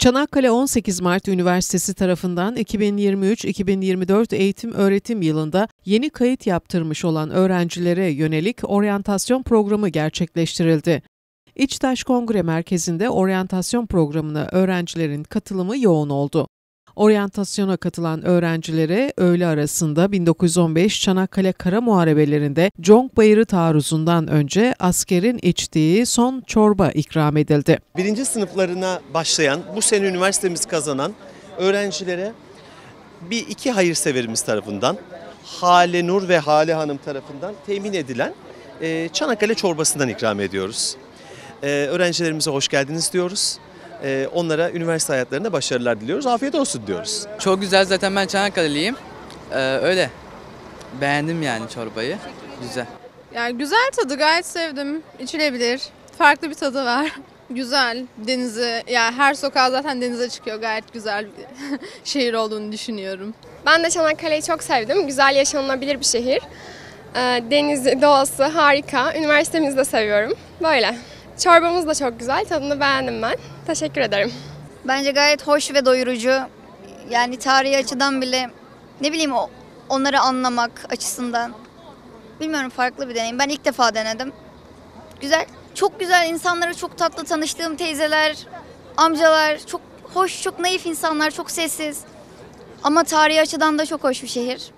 Çanakkale 18 Mart Üniversitesi tarafından 2023-2024 eğitim-öğretim yılında yeni kayıt yaptırmış olan öğrencilere yönelik oryantasyon programı gerçekleştirildi. İçtaş Kongre Merkezi'nde oryantasyon programına öğrencilerin katılımı yoğun oldu. Oryantasyona katılan öğrencilere öğle arasında 1915 Çanakkale Kara Muharebelerinde Conk Bayırı taarruzundan önce askerin içtiği son çorba ikram edildi. Birinci sınıflarına başlayan, bu sene üniversitemiz kazanan öğrencilere iki hayırseverimiz tarafından, Hale Nur ve Hale Hanım tarafından temin edilen Çanakkale çorbasından ikram ediyoruz. Öğrencilerimize hoş geldiniz diyoruz. Onlara üniversite hayatlarında başarılar diliyoruz. Afiyet olsun diyoruz. Çok güzel, zaten ben Çanakkale'liyim. Öyle. Beğendim yani çorbayı. Güzel. Yani güzel tadı, gayet sevdim. İçilebilir. Farklı bir tadı var. Güzel. Denizi, yani her sokağa zaten denize çıkıyor. Gayet güzel bir şehir olduğunu düşünüyorum. Ben de Çanakkale'yi çok sevdim. Güzel, yaşanılabilir bir şehir. Denizi, doğası harika. Üniversitemizi de seviyorum. Böyle. Çorbamız da çok güzel. Tadını beğendim ben. Teşekkür ederim. Bence gayet hoş ve doyurucu. Yani tarihi açıdan bile ne bileyim onları anlamak açısından. Bilmiyorum, farklı bir deneyim. Ben ilk defa denedim. Güzel. Çok güzel, insanları çok tatlı, tanıştığım teyzeler, amcalar, çok hoş, çok naif insanlar, çok sessiz. Ama tarihi açıdan da çok hoş bir şehir.